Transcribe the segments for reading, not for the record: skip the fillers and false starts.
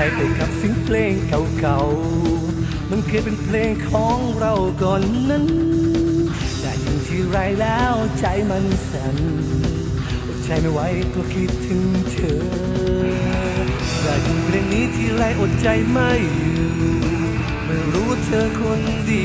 ไปกับเสียงเพลงเก่าๆมันเคยเป็นเพลงของเราก่อนนั้นได้ยินทีไรแล้วใจมันสั่นอดใจไม่ไหวก็คิดถึงเธอได้ยินเพลงนี้ทีไรอดใจไม่อยู่ไม่รู้ว่าเธอคนดี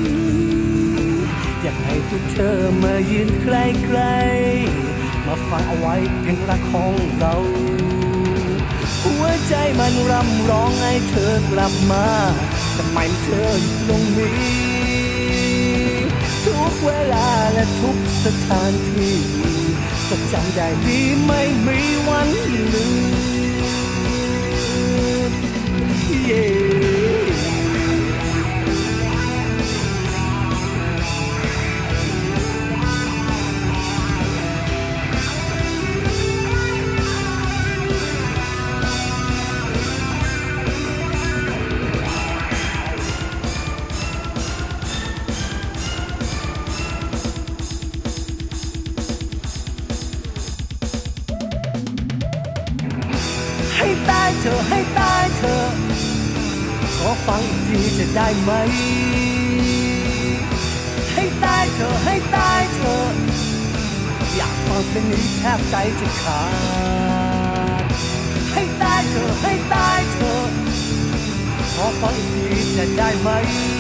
อยากให้ทุกเธอมายืนใกล้ๆมาฟังเอาไว้เพลงรักของเราหัวใจมันรำร้องให้เธอกลับมาทำไมเธออยู่ตรงนี้ทุกเวลาและทุกสถานที่จะจำได้ดีไม่มีวันลืมให้ตายเธอให้ตายเธอขอฟังอีกทีจะได้ไหมให้ตายเธอให้ตายเธออยากฟังเพลงนี้แทบใจจะขาดให้ตายเธอให้ตายเธอขอฟังอีกทีจะได้ไหม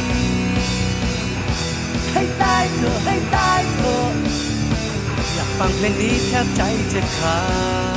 ให้ตายเธอให้ตายเธออยากฟังเพลงนี้แทบใจจะขาด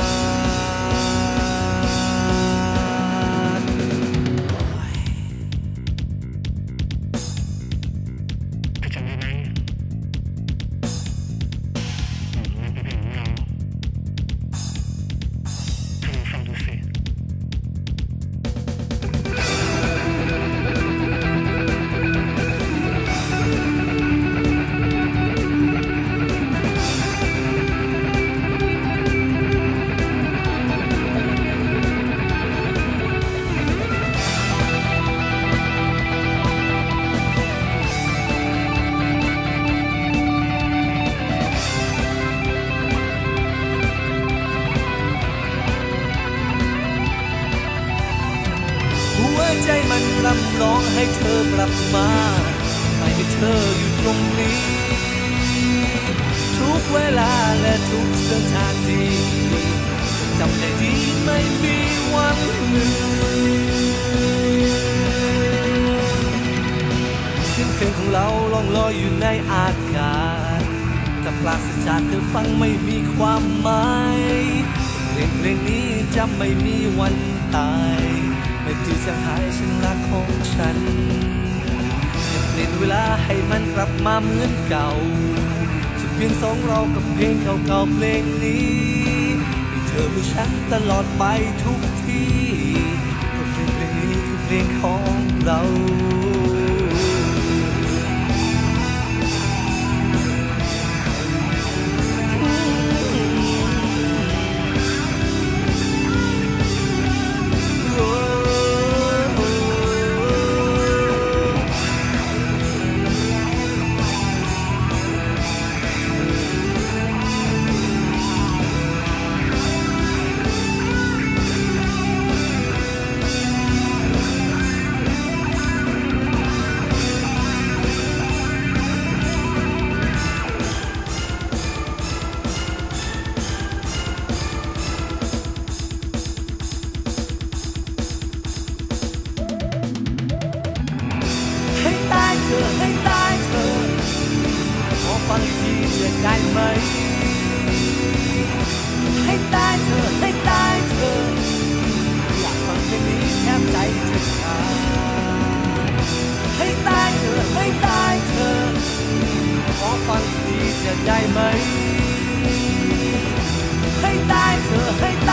หัวใจมันรำร้องให้เธอกลับมาไม่ให้เธออยู่ตรงนี้ทุกเวลาและทุกสถานที่จำได้ดีไม่มีวันลืมเสียงเพลงของเราล่องลอยอยู่ในอากาศจะปราศจากเธอฟังไม่มีความหมายเพลงนี้จะไม่มีวันตายไม่ที่จะหายฉันรักของฉันจะเปลี่ยนเวลาให้มันกลับมาเหมือนเก่าจะเพียงสองเรากับเพลงเก่าๆเพลงนี้ให้เธอมีฉันตลอดไปทุกที่เพราะเพลงนี้คือเพลงของเราให้ตายเธอขอฟังอีกทีจะได้ไหมให้ตายเธออยากฟังเพลงนี้แทบใจจะขาดให้ตายเธอขอฟังอีกทีจะได้ไหมให้ตายเธอ